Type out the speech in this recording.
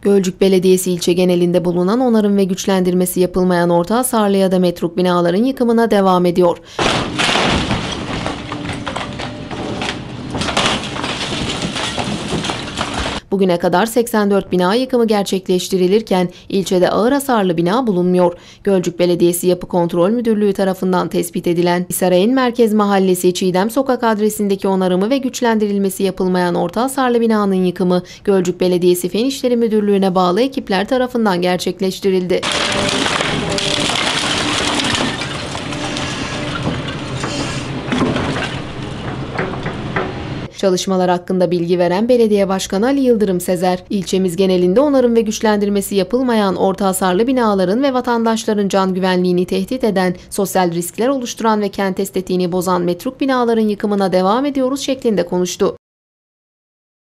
Gölcük Belediyesi ilçe genelinde bulunan onarım ve güçlendirmesi yapılmayan orta hasarlı ya da metruk binaların yıkımına devam ediyor. Bugüne kadar 84 bina yıkımı gerçekleştirilirken ilçede ağır hasarlı bina bulunmuyor. Gölcük Belediyesi Yapı Kontrol Müdürlüğü tarafından tespit edilen Hisaray'ın Merkez Mahallesi Çiğdem Sokak adresindeki onarımı ve güçlendirilmesi yapılmayan orta hasarlı binanın yıkımı Gölcük Belediyesi Fen İşleri Müdürlüğü'ne bağlı ekipler tarafından gerçekleştirildi. Çalışmalar hakkında bilgi veren Belediye Başkanı Ali Yıldırım Sezer, ilçemiz genelinde onarım ve güçlendirmesi yapılmayan orta hasarlı binaların ve vatandaşların can güvenliğini tehdit eden, sosyal riskler oluşturan ve kent estetiğini bozan metruk binaların yıkımına devam ediyoruz şeklinde konuştu.